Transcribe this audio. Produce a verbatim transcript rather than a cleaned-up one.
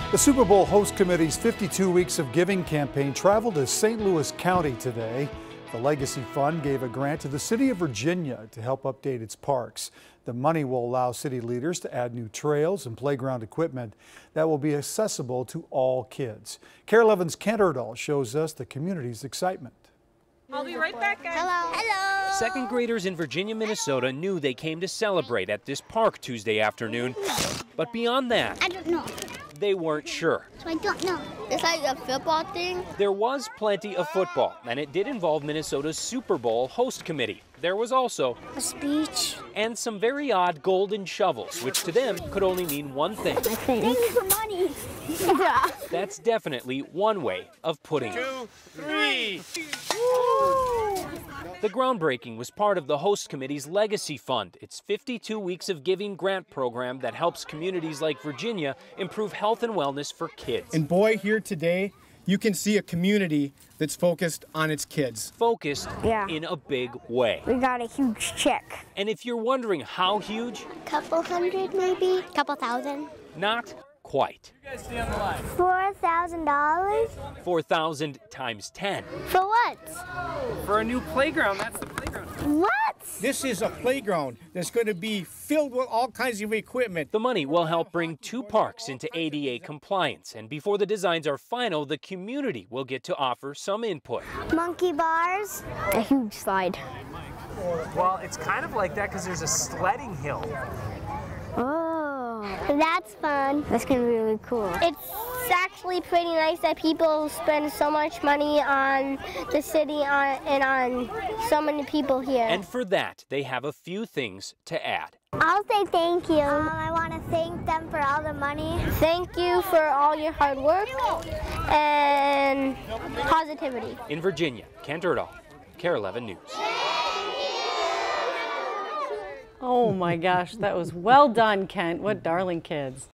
The Super Bowl host committee's fifty-two Weeks of Giving campaign traveled to Saint Louis County today. The Legacy Fund gave a grant to the city of Virginia to help update its parks. The money will allow city leaders to add new trails and playground equipment that will be accessible to all kids. Kara eleven's Kent Erdahl shows us the community's excitement. I'll be right back, guys. Hello. Hello. Second graders in Virginia, Minnesota knew they came to celebrate at this park Tuesday afternoon. But beyond that, I don't know. They weren't sure. So I don't know. It's like a football thing. There was plenty of football, and it did involve Minnesota's Super Bowl host committee. There was also a speech and some very odd golden shovels, which to them could only mean one thing. I think. Thank you for money. Yeah. That's definitely one way of putting it. Two, three. The groundbreaking was part of the host committee's Legacy Fund. It's fifty-two Weeks of Giving grant program that helps communities like Virginia improve health and wellness for kids. And boy, here today, you can see a community that's focused on its kids. Focused yeah. in a big way. We got a huge check. And if you're wondering how huge, couple hundred maybe, couple thousand. Not quite. You guys stay on the line. Four thousand dollars. Four thousand times ten. For what? For a new playground. That's the playground. What? This is a playground that's going to be filled with all kinds of equipment. The money will help bring two parks into A D A compliance, and before the designs are final, the community will get to offer some input. Monkey bars. A huge slide. Well, it's kind of like that because there's a sledding hill. Oh, that's fun. That's gonna be really cool. It's actually pretty nice that people spend so much money on the city on, and on so many people here. And for that, they have a few things to add. I'll say thank you. Um, I want to thank them for all the money. Thank you for all your hard work and positivity. In Virginia, Kent Erdahl, Kara eleven News. Oh my gosh, that was well done, Kent. What darling kids.